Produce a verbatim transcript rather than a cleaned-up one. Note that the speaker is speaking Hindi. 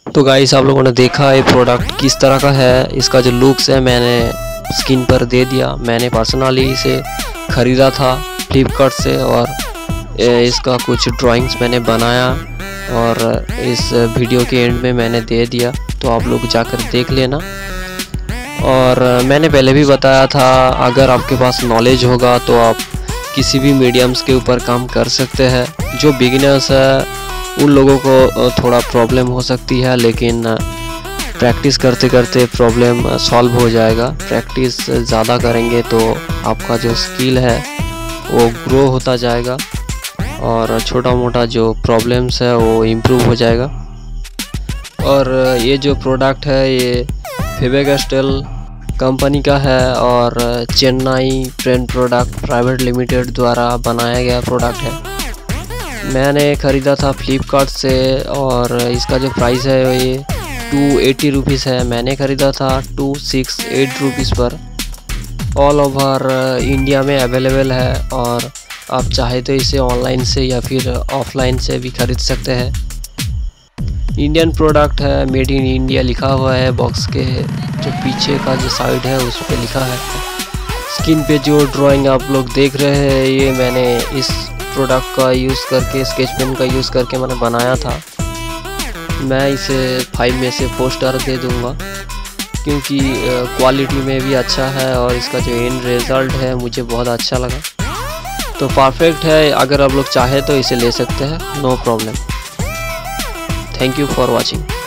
तो गाइस आप लोगों ने देखा ये प्रोडक्ट किस तरह का है, इसका जो लुक्स है मैंने स्क्रीन पर दे दिया। मैंने पर्सनली इसे ख़रीदा था फ्लिपकार्ट से और इसका कुछ ड्राइंग्स मैंने बनाया और इस वीडियो के एंड में मैंने दे दिया, तो आप लोग जाकर देख लेना। और मैंने पहले भी बताया था अगर आपके पास नॉलेज होगा तो आप किसी भी मीडियम्स के ऊपर काम कर सकते हैं। जो बिगिनर्स है उन लोगों को थोड़ा प्रॉब्लम हो सकती है, लेकिन प्रैक्टिस करते करते प्रॉब्लम सॉल्व हो जाएगा। प्रैक्टिस ज़्यादा करेंगे तो आपका जो स्किल है वो ग्रो होता जाएगा और छोटा मोटा जो प्रॉब्लम्स है वो इम्प्रूव हो जाएगा। और ये जो प्रोडक्ट है ये फेबर-कास्टेल कंपनी का है और Chennai print product private limited द्वारा बनाया गया प्रोडक्ट है। मैंने ख़रीदा था फ्लिपकार्ट से और इसका जो प्राइस है ये टू एटी रुपीज़ है। मैंने ख़रीदा था टू सिक्स एट रुपीज़ पर। ऑल ओवर इंडिया में अवेलेबल है और आप चाहे तो इसे ऑनलाइन से या फिर ऑफलाइन से भी ख़रीद सकते हैं। इंडियन प्रोडक्ट है, मेड इन इंडिया लिखा हुआ है। बॉक्स के जो पीछे का जो साइड है उस पर लिखा है। स्क्रीन पे जो ड्राइंग आप लोग देख रहे हैं ये मैंने इस प्रोडक्ट का यूज़ करके, स्केच पेन का यूज़ करके मैंने बनाया था। मैं इसे फाइव में से फोर स्टार दे दूँगा क्योंकि क्वालिटी में भी अच्छा है और इसका जो एंड रिज़ल्ट है मुझे बहुत अच्छा लगा। तो परफेक्ट है, अगर आप लोग चाहे तो इसे ले सकते हैं, no problem. Thank you for watching.